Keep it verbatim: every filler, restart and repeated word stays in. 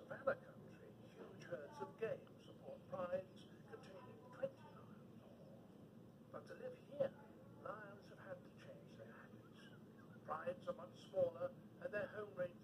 savannah country, huge herds of game support prides containing twenty lions. But to live here, lions have had to change their habits. Prides are much smaller and their home range